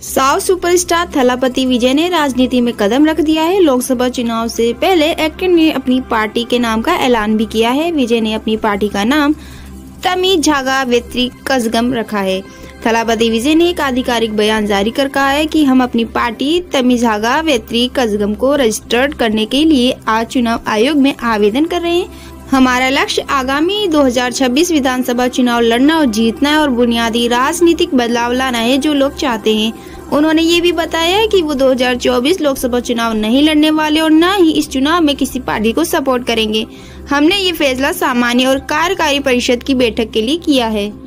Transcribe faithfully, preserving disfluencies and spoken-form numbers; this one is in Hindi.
साउथ सुपरस्टार थलापति विजय ने राजनीति में कदम रख दिया है। लोकसभा चुनाव से पहले एक्टर ने अपनी पार्टी के नाम का ऐलान भी किया है। विजय ने अपनी पार्टी का नाम तमिझागा वेत्री कज़गम रखा है। थलापति विजय ने एक आधिकारिक बयान जारी कर कहा है कि हम अपनी पार्टी तमिझागा वेत्री कज़गम को रजिस्टर्ड करने के लिए आज चुनाव आयोग में आवेदन कर रहे हैं। हमारा लक्ष्य आगामी दो हज़ार छब्बीस विधानसभा चुनाव लड़ना और जीतना है और बुनियादी राजनीतिक बदलाव लाना है जो लोग चाहते हैं। उन्होंने ये भी बताया है कि वो दो हज़ार चौबीस लोकसभा चुनाव नहीं लड़ने वाले और न ही इस चुनाव में किसी पार्टी को सपोर्ट करेंगे। हमने ये फैसला सामान्य और कार्यकारी परिषद की बैठक के लिए किया है।